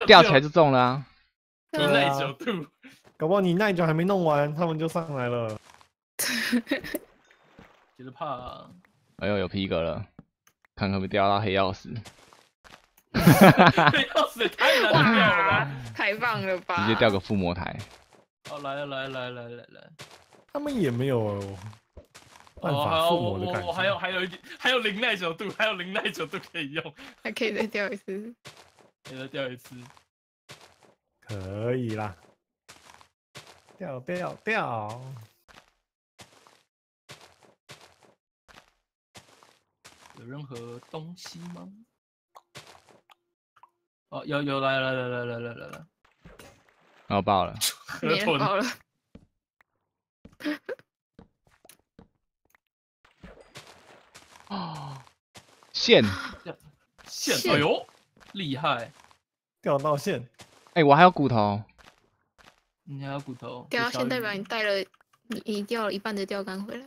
吊起来就中了啊！ 你耐久度， 搞不好你耐久还没弄完，他们就上来了。 觉得怕。 哎呦，有皮革了，看可不可以钓到黑曜石。 黑曜石也太难钓了吧！ 太棒了吧！ 直接钓个附魔台。 哦，来了。 他们也没有办法附魔的感觉。 我还有零耐久度，还有零耐久度可以用， 还可以再钓一次。 可以再钓一次。 可以啦，钓。 有任何东西吗？哦，有来， 然后爆了。 没人爆了。 哦，线， 哎呦，厉害！ 钓到线。 哎，我还有骨头。 你还有骨头。 钓到线代表你带了，你钓了一半的钓竿回来。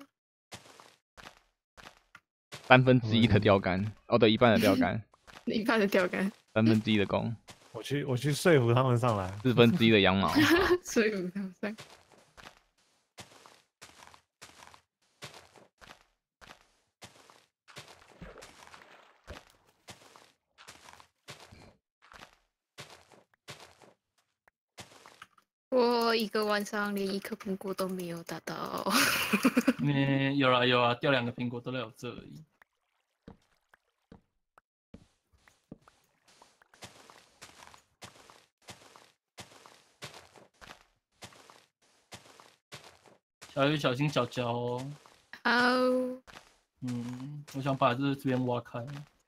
1/3的钓竿，哦对，一半的钓竿。 一半的钓竿。 1/3的弓。 我去说服他们上来。 1/4的羊毛。 说服他们上。我一个晚上连一颗苹果都没有打到。 有啊，掉2个苹果都在我这里。小鱼小心脚脚哦。 好。 我想把这边挖开。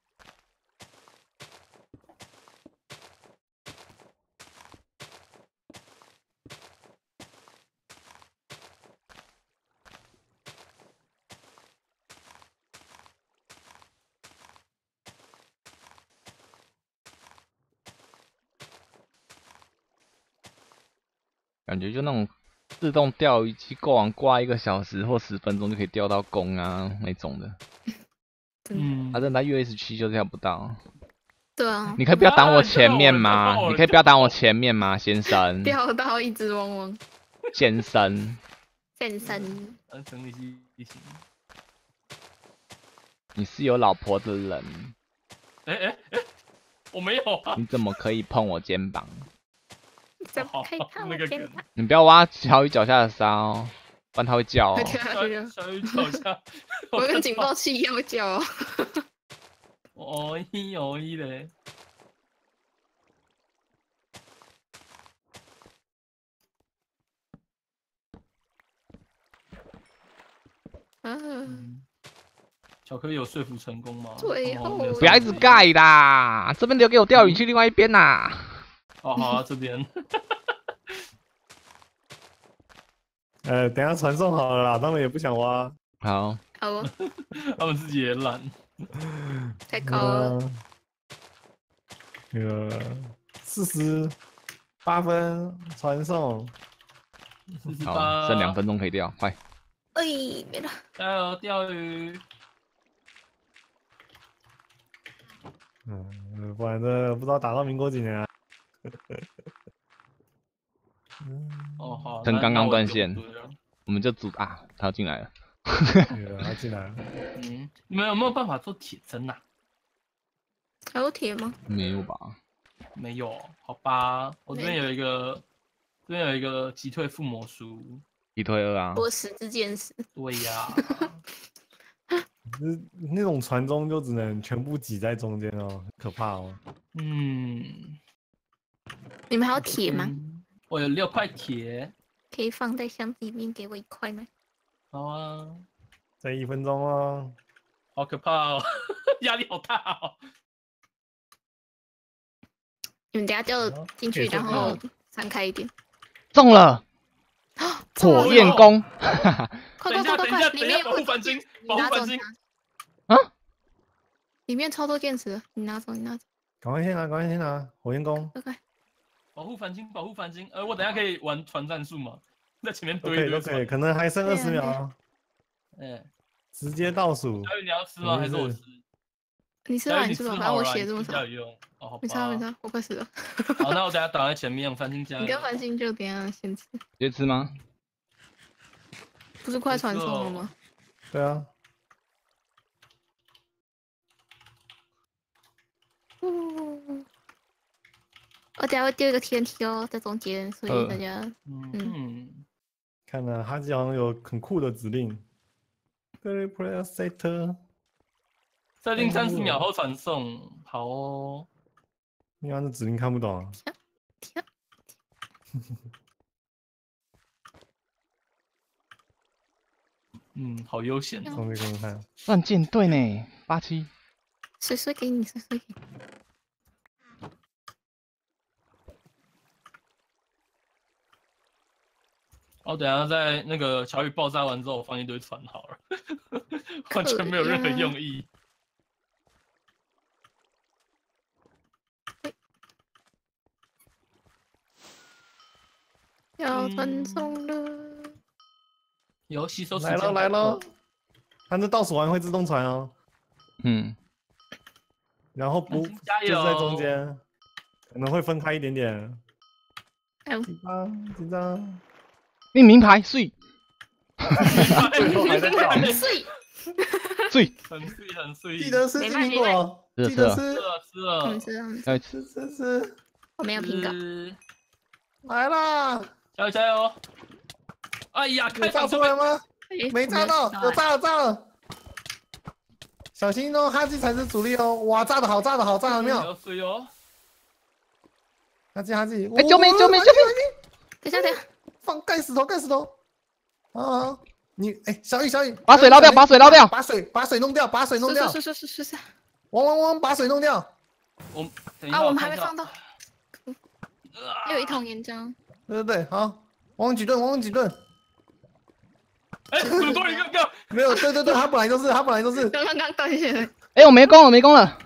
感觉就那种自动钓鱼机过网挂1个小时或10分钟就可以钓到弓啊那种的。他真的在 US7就钓不到。 对啊。 你可以不要挡我前面吗？你可以不要挡我前面吗，先生？ 钓到一只汪汪。 先生。 先生。 你是有老婆的人。 我没有啊。 你怎么可以碰我肩膀？ 怎么可以碰我肩膀？ 你不要挖小鱼脚下的沙哦，不然它会叫哦。 小鱼脚下， 我跟警报器一样会叫哦。 哦咦嘞。巧克力有说服成功吗？ 最后不要一直盖啦，这边留给我钓鱼，去另外一边啦。 哦，好啊，这边。 等一下传送好了啦，他们也不想挖。 好。 好哦。 他们自己也懒。 太高了。 那个48分传送。 好，剩2分钟可以钓，快。 哎，没了。 加油，钓鱼。 不然这不知道打到民国几年啊。 哦好。 趁刚刚断线，我们就组啊，他要进来了。 他进来了。 你们有没有办法做铁针啊？ 还有铁吗？ 没有吧？ 没有，好吧。我这边有一个击退附魔书。 击退2啊。 我10支箭矢。 对呀。 那种传中就只能全部挤在中间哦，很可怕哦。 你们还有铁吗？ 我有6块铁。 可以放在箱子里面给我1块吗？ 好啊。 再1分钟哦。 好可怕哦，压力好大哦。 你们等下就进去，然后散开一点。 中了。火焰弓。 快！里面有保护反击，保护反击。 啊！ 里面超多箭矢，你拿走。 赶快先拿火焰弓。 快！ 保护反击。我等下可以玩传战术吗？在前面堆都可以，可能还剩20秒。直接倒数。 小雨你要吃吗？还是我吃？ 你吃吧，你吃吧，反正我血这么少。 加油！哦，好吧。 没差没差，我快死了。 好，那我等下挡在前面，繁星加油。 你跟繁星就等下先吃。 直接吃吗？ 不是快传送了吗？ 对啊。 我等下会丢一个 TNT 哦，在中间，所以大家看了哈基好像有很酷的指令 ，Replay Set， 设定30秒后传送。好哦。 你看这指令看不懂啊。 好悠闲。 从这个看。 乱箭队呢，87。 水给你，水给你。 哦，等下在那个小雨爆炸完之后，我放一堆船好了，完全没有任何用意。 要传送了。 有吸收时间。来了，它那倒数完会自动传哦。然后不就是在中间，可能会分开一点点。紧张。 命名牌碎。 最后还在叫。 碎。 很碎。 记得吃金苹果，记得吃。 要吃。 我没有苹果。 来啦！ 加油！哎呀， 有炸出来吗？没炸到，有炸了！小心哦，哈基才是主力哦！哇，炸的好，炸的没有？ 水哦！ 哈基！ 哎，救命！ 等一下， 放盖石头！啊！你小雨， 把水捞掉！ 把水弄掉！ 是。 汪，把水弄掉！ 我们还没放到。有一桶岩浆。 对，好，汪几顿。 怎么多一个？ 没有，对，他本来就是。 刚断线了。 我没攻了。 你没攻了？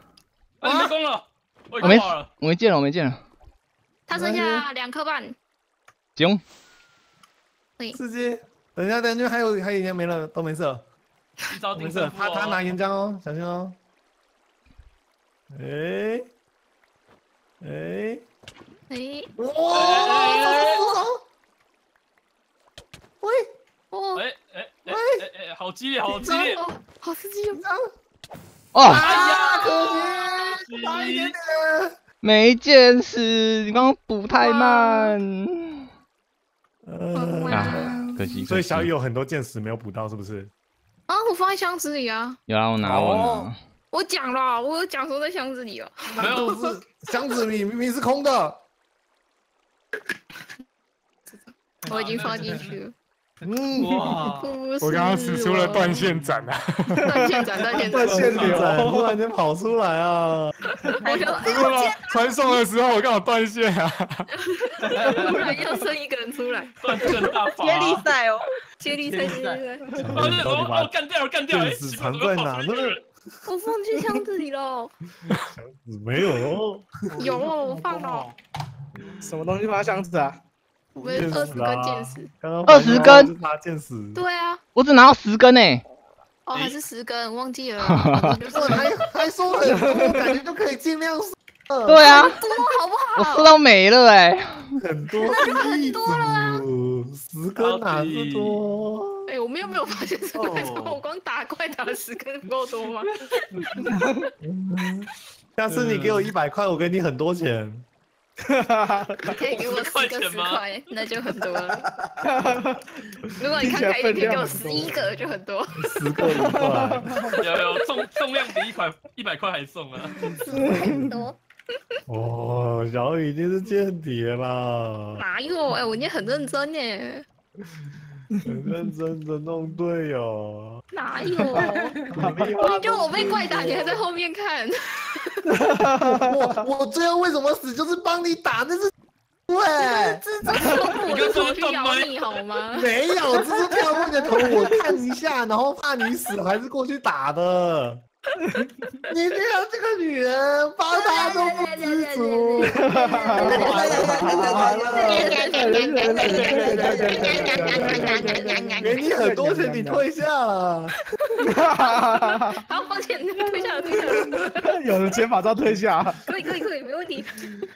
我没剑了。 他剩下2颗半。 行。 刺激，等一下，还有岩浆没了，都没事了。没事，他拿岩浆哦，小心哦。哇！ 好激烈，好刺激哦！ 哎呀， 可惜，差一点点。 没见识，你刚刚补太慢。可惜。 所以小雨有很多箭矢没有补到，是不是？ 啊，我放在箱子里啊。 有啊，我拿。 我讲了，我有讲说在箱子里哦。 没有，是箱子里明明是空的。 我已经放进去了。 哇！ 我刚刚使出了断线斩啊！ 断线流，突然间跑出来啊！传送的时候我刚好断线啊！ 突然又生一个人出来， 断线大法！ 接力赛！ 干掉！ 箭矢藏在哪呢？ 我放进箱子里了。 箱子没有？ 有，我放了。 什么东西放在箱子啊？ 我有20根箭矢 ，20根， 拿箭矢。 对啊， 我只拿到10根诶。 哦，还是10根，忘记了。 还说很多，感觉就可以尽量射。 对啊， 多好不好？ 我射到没了很多， 很多了啊 ，10根哪是多？ 我们又没有发现10根，我光打怪打了10根不够多吗？ 下次你给我100块，我给你很多钱。 可以给我10个10块，那就很多了。如果你看开一点，可以给我11个，就很多。 10个1块， 有重量比100块还重啊！ 很多。 哦，小雨已经是间谍啦。 哪有？我今天很认真耶。 很认真的弄队友。 哪有？我被怪打，你还在后面看。 我最后为什么死，就是帮你打，那是对。 蜘蛛跳过我的头去咬你好吗？ 没有，蜘蛛跳过你的头，我看一下，然后怕你死，还是过去打的。你这样这个女人，帮她都不知足。给你很多钱，你退下了。 好，抱歉，退下了，退下了。 有人先把照退下。 可以，没问题。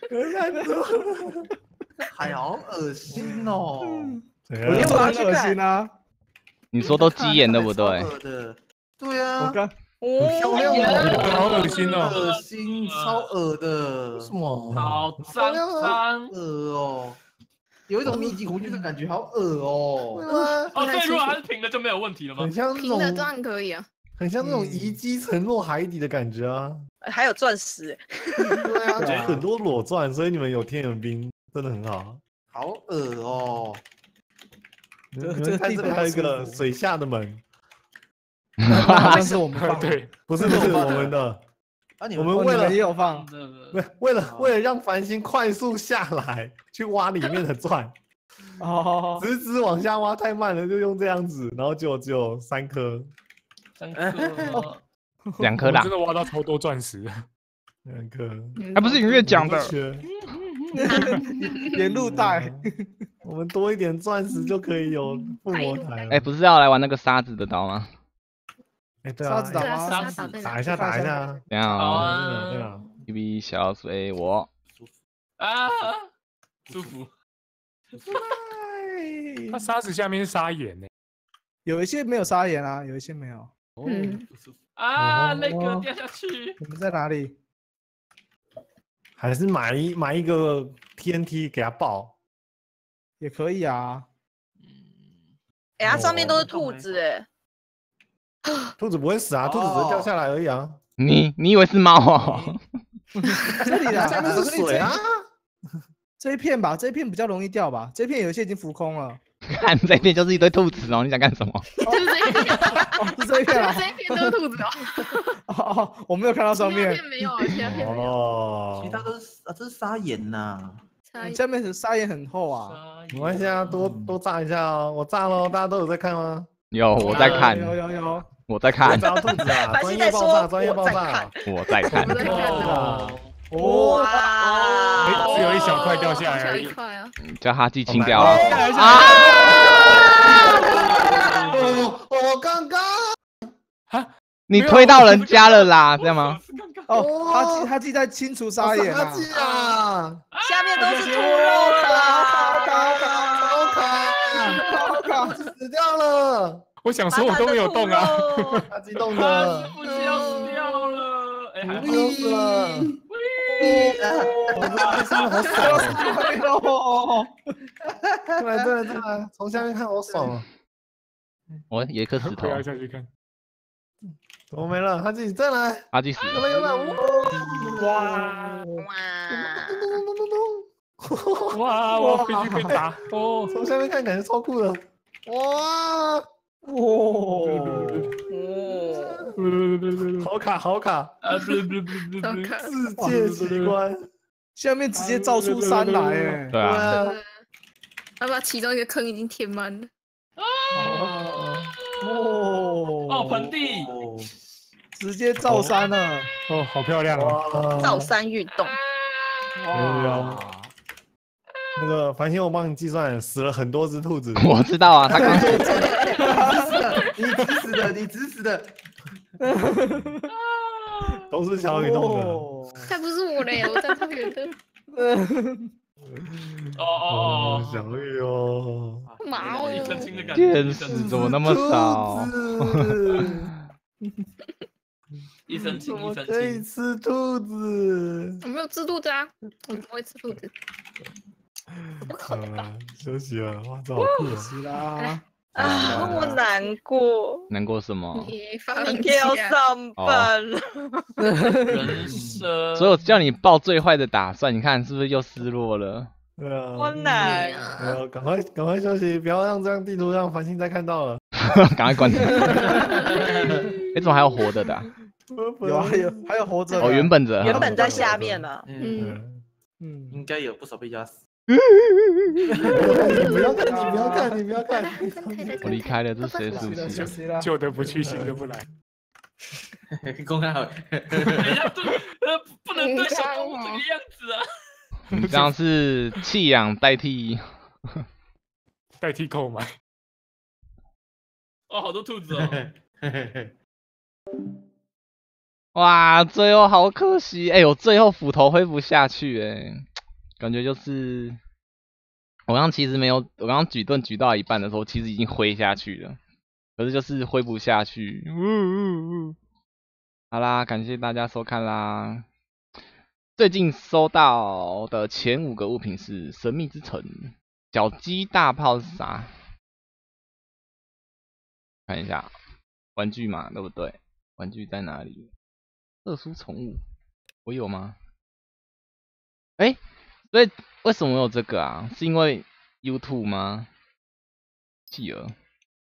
还好恶心哦！ 我就很恶心啊！ 你说都鸡眼对不对？ 对啊， 我刚漂亮好恶心哦！ 恶心，超恶的。为什么？ 好脏恶哦，有一种密集恐惧的感觉，好恶哦。 哦，所以如果它是平的就没有问题了吗？ 很像那平的当种， 然可以啊。 很像那种遗迹沉落海底的感觉啊。 还有钻石， 对啊，就很多裸钻，所以你们有天元冰真的很好。好恶哦！你们看这里还有一个水下的门， 好像是我们放的， 对， 不是我们的。我们为了也有放， 为了让繁星快速下来去挖里面的钻， 哦， 直直往下挖太慢了，就用这样子，然后就只有3颗 3颗。 2颗啦真，的挖到超多钻石。 ，2颗， 还不是你越讲的。 沿路带。 我们多一点钻石就可以有附魔台了。 哎，不是要来玩那个沙子的刀吗？ 哎，对啊， 沙子打对啊， 吗？ 沙子打对打一下，打一下。 等一下好哦啊， 对啊， ，1B 小水我啊，舒服。 它沙子下面是沙眼呢。 有一些没有沙眼啊，有一些没有。 嗯， 啊，那个掉下去。 你们在哪里？ 还是买一个 TNT 给它爆。 也可以啊。 哎，它上面都是兔子哎， 兔子不会死啊，兔子只是掉下来而已啊。 你以为是猫哦？ 这里啦， 下面是水啊。 这一片吧，这一片比较容易掉吧，这一片有一些已经浮空了。 看这边就是一堆兔子哦，你想干什么？ 就是这一片， 是这一片啊。 这一片都是兔子哦。 哦，我没有看到上其他面。 片没有啊，其他片没有。 哦， 其他都是这是沙眼呐。 下面的沙眼很厚啊。 没关系啊，多炸一下哦。我炸喽，大家都有在看吗？ 有我在看， 有。 我在看， 炸兔子啊！专业爆炸，专业爆炸。 我在看。 我在看呢。 哇， 只有一小块掉下来小而已。 一块啊。 叫哈记清掉啊！ 我刚刚你推到人家了啦，这样吗？ 哦，他记在清除沙眼啊。 下面都是猪肉卡，死掉了。 我想说我都没有动啊。 他激动的， 不是要死掉了。哎，还好。 死了。我这上面好爽哦！再来，从下面看好爽哦！ 我有一颗石头不，要下去看。 怎么没了？他自己再来， 哈记死了。 有了！ 哇哇， 哇！我必须被打哦！ 从下面看感觉超酷的。哇！好卡！世界奇观， 下面直接造出山来哎。 对啊， 他把其中一个坑已经填满了。 哦，盆地。 直接造山了。 哦，好漂亮哦！ 造山运动。 那个繁星，我帮你计算，死了很多只兔子。 我知道啊，他刚你指使的， 都是小雨弄的。 他不是我嘞，我在超远的。 小雨哦。 妈哦！ 一身轻的感觉。 电视怎么那么少？ 一身轻，一身可以轻。 吃兔子。 我没有吃兔子啊，我不会吃兔子。 休息了，哇，这好酷啊！ 是啦。 啊，我难过。 难过什么？ 明天要上班了。 人生。 所以我叫你报最坏的打算，你看是不是又失落了？ 对啊， 我难。 赶快休息，不要让这样地图让繁星再看到了。 赶快关掉。哎，怎么还有活的的？ 还有活着的。 哦，原本在下面呢。 应该有不少被压死。 你不要看！ 我离开了，这是谁的书记？ 旧的不去，新的不来。 公开好。 不能对小动物这个样子啊！ 你这样是弃养代替购买。 哦，好多兔子哦！ 哇，最后好可惜，哎、我最后斧头挥不下去，哎，感觉就是我刚其实没有，我刚刚举盾举到一半的时候，其实已经挥下去了，可是就是挥不下去。好啦，感谢大家收看啦。最近收到的前5个物品是神秘之城。小鸡大炮是啥？看一下，玩具嘛，对不对？玩具在哪里？特殊宠物，我有吗？哎，所以为什么有这个啊？是因为 YouTube 吗？企鹅。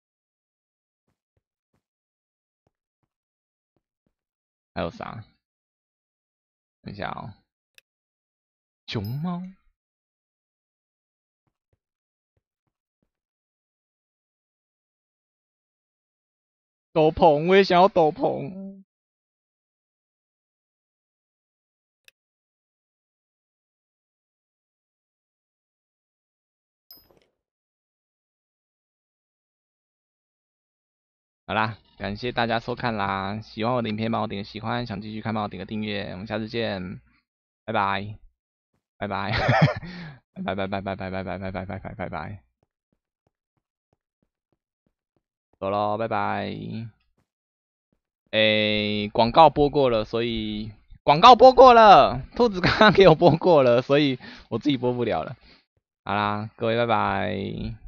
还有啥？等一下哦，熊猫。斗篷，我也想要斗篷。好啦，感谢大家收看啦！喜欢我的影片，帮我点个喜欢；想继续看，帮我点个订阅。我们下次见，拜拜，拜拜，拜拜拜拜拜拜拜拜拜拜拜拜拜，走喽，拜拜。广告播过了，所以广告播过了，兔子刚刚给我播过了，所以我自己播不了了。好啦，各位拜拜。